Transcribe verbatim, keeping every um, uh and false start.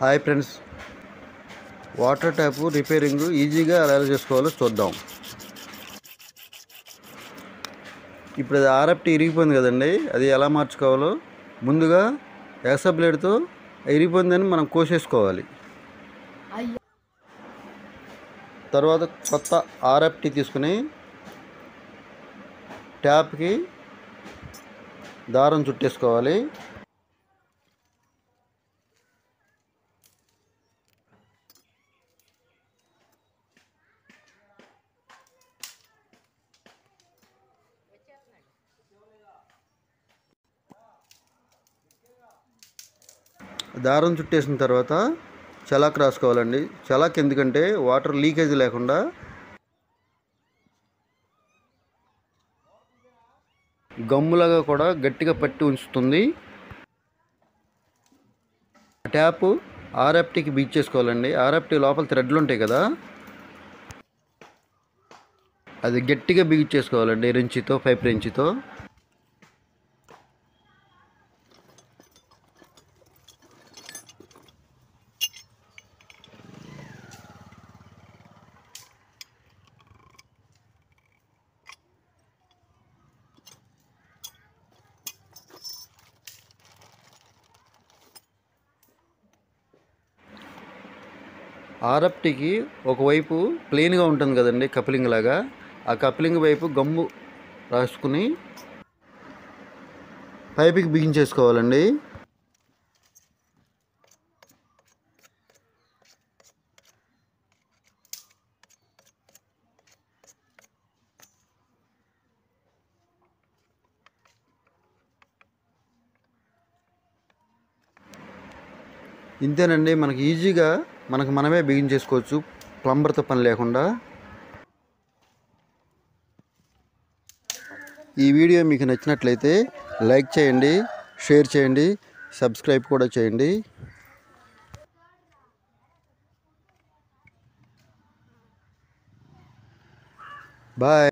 Hi friends, water tap repairing ఈజీగా ఎలా చేసుకోవాలో చూద్దాం. ఇప్పుడు అది ఆర్ఎఫ్టీ ఇరిగిపోయింది కదండి, అది ఎలా మార్చుకోవాలో ముందుగా ఎక్సా బ్లేడ్తో ఇరిగిపోయిందని మనం కోసేసుకోవాలి. తర్వాత కొత్త ఆర్ఎఫ్టీ తీసుకుని ట్యాప్కి దారం చుట్టేసుకోవాలి. దారం చుట్టేసిన తర్వాత చలాక్ రాసుకోవాలండి. చలాక్ ఎందుకంటే వాటర్ లీకేజ్ లేకుండా గమ్ములాగా కూడా గట్టిగా పట్టి ఉంచుతుంది. ట్యాప్ ఆర్ఎఫ్టీకి బీచ్ చేసుకోవాలండి. ఆర్ఎఫ్టీ లోపల థ్రెడ్లు ఉంటాయి కదా, అది గట్టిగా బిగించేసుకోవాలండి రెంచితో, పైప్ రెంచితో. ఆర్ఎఫ్టీకి ఒకవైపు ప్లెయిన్గా ఉంటుంది కదండి, కప్లింగ్ లాగా. ఆ కప్లింగ్ వైపు గమ్ము రాసుకుని పైపుకి బిగించేసుకోవాలండి. ఇంతేనండి, మనకి ఈజీగా మనకు మనమే బిగించేసుకోవచ్చు, ప్లంబర్తో పని లేకుండా. ఈ వీడియో మీకు నచ్చినట్లయితే లైక్ చేయండి, షేర్ చేయండి, సబ్స్క్రైబ్ కూడా చేయండి. బాయ్.